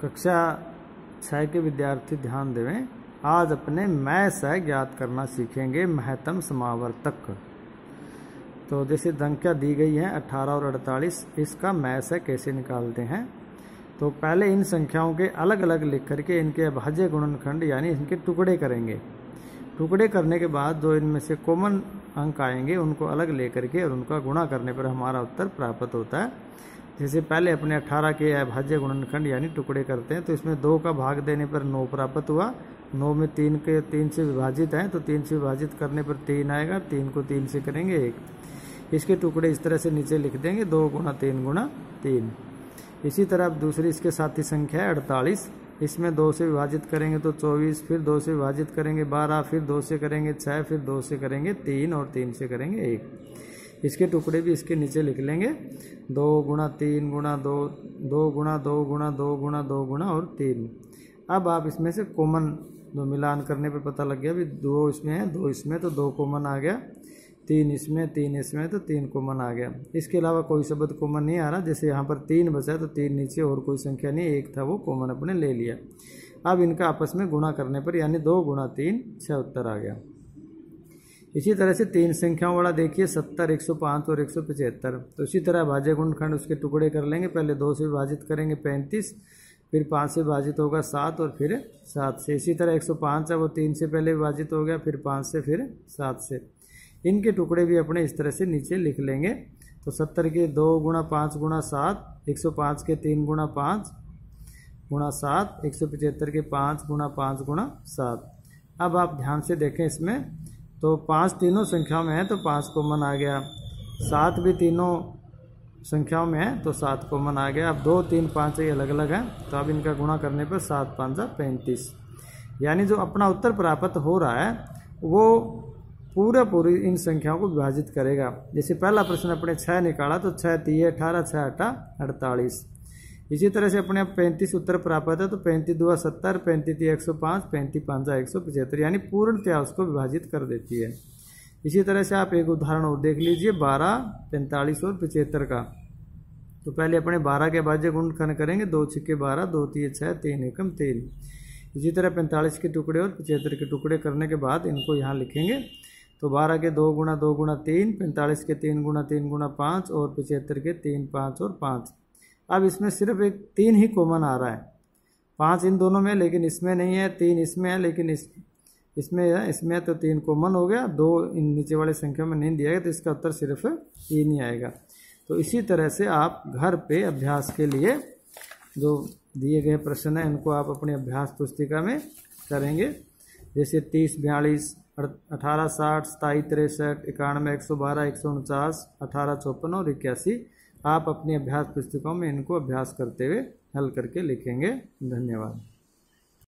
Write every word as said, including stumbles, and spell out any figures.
कक्षा छः के विद्यार्थी ध्यान देवें। आज अपने मैं से ज्ञात करना सीखेंगे महत्तम समावर्तक। तो जैसे संख्या दी गई है अठारह और अड़तालीस, इसका मैं से कैसे निकालते हैं। तो पहले इन संख्याओं के अलग अलग लिख करके इनके अभाज्य गुणनखंड यानी इनके टुकड़े करेंगे। टुकड़े करने के बाद जो इनमें से कॉमन अंक आएंगे उनको अलग लेकर के और उनका गुणा करने पर हमारा उत्तर प्राप्त होता है। जैसे पहले अपने अठारह के अभाज्य गुणनखंड यानी टुकड़े करते हैं, तो इसमें दो का भाग देने पर नौ प्राप्त हुआ। नौ में तीन के तीन से विभाजित है, तो तीन से विभाजित करने पर तीन आएगा। तीन को तीन से करेंगे एक। इसके टुकड़े इस तरह से नीचे लिख देंगे, दो गुणा तीन गुणा तीन। इसी तरह अब दूसरी इसके साथी संख्या है अड़तालीस। इसमें दो से विभाजित करेंगे तो चौबीस, फिर दो से विभाजित करेंगे बारह, फिर दो से करेंगे छः, फिर दो से करेंगे तीन और तीन से करेंगे एक। इसके टुकड़े भी इसके नीचे लिख लेंगे, दो गुणा तीन गुणा दो, दो गुणा दो गुणा दो गुणा दो गुणा और तीन। अब आप इसमें से कॉमन दो मिलान करने पर पता लग गया भी दो इसमें है, दो इसमें, तो दो कॉमन आ गया। तीन इसमें, तीन इसमें, तो तीन कॉमन आ गया। इसके अलावा कोई शब्द कॉमन नहीं आ रहा। जैसे यहाँ पर तीन बचा तो तीन नीचे और कोई संख्या नहीं, एक था वो कॉमन अपने ले लिया। अब इनका आपस में गुणा करने पर यानी दो गुणा तीन छः उत्तर आ गया। इसी तरह से तीन संख्याओं वाला देखिए सत्तर, एक सौ पाँच और एक सौ पचहत्तर। तो इसी तरह भाज्य गुणनखंड उसके टुकड़े कर लेंगे। पहले दो से विभाजित करेंगे पैंतीस, फिर पाँच से विभाजित होगा सात और फिर सात से। इसी तरह एक सौ पाँच है वो तीन से पहले विभाजित हो गया, फिर पाँच से, फिर सात से। इनके टुकड़े भी अपने इस तरह से नीचे लिख लेंगे। तो सत्तर के दो गुणा पाँच गुणा सात, एक सौ पाँच के तीन गुणा पाँच गुणा सात, एक सौ पचहत्तर के पाँच गुणा पाँच गुणा सात। अब आप ध्यान से देखें इसमें, तो पाँच तीनों संख्याओं में है तो पाँच कॉमन आ गया। सात भी तीनों संख्याओं में है तो सात कॉमन आ गया। अब दो तीन पाँच ये अलग अलग हैं, तो अब इनका गुणा करने पर सात पाँचा पैंतीस। यानी जो अपना उत्तर प्राप्त हो रहा है वो पूरा पूरी इन संख्याओं को विभाजित करेगा। जैसे पहला प्रश्न अपने छः निकाला तो छः तीय अठारह, छः अठा अड़तालीस। इसी तरह से अपने पैंतीस उत्तर प्राप्त है तो पैंतीस दुआ सत्तर, पैंतीस तीय एक सौ पाँच, पैंतीस पाँचा एक सौ पचहत्तर, यानी पूर्णतया उसको विभाजित कर देती है। इसी तरह से आप एक उदाहरण और देख लीजिए बारह, पैंतालीस और पचहत्तर का। तो पहले अपने बारह के अभाज्य गुणनखंड करेंगे, दो छिक्के बारह, दो तीय छः, तीन एकम तीन। इसी तरह पैंतालीस के टुकड़े और पचहत्तर के टुकड़े करने के बाद इनको यहाँ लिखेंगे। तो बारह के दो गुणा दो गुणा तीन, पैंतालीस के तीन गुणा तीन गुणा पाँच और पचहत्तर के तीन पाँच और पाँच। अब इसमें सिर्फ एक तीन ही कॉमन आ रहा है। पाँच इन दोनों में लेकिन इसमें नहीं है, तीन इसमें है लेकिन इस इसमें है, इसमें तो तीन कॉमन हो गया। दो इन नीचे वाले संख्या में नहीं दिया गया तो इसका उत्तर सिर्फ तीन ही आएगा। तो इसी तरह से आप घर पे अभ्यास के लिए जो दिए गए प्रश्न हैं इनको आप अपनी अभ्यास पुस्तिका में करेंगे। जैसे तीस, बयालीस, अठारह, साठ, सताईस, तिरसठ, इक्यानवे, एक सौ बारह, एक सौ उनचास, अठारह, चौपन और इक्यासी। आप अपनी अभ्यास पुस्तिकाओं में इनको अभ्यास करते हुए हल करके लिखेंगे। धन्यवाद।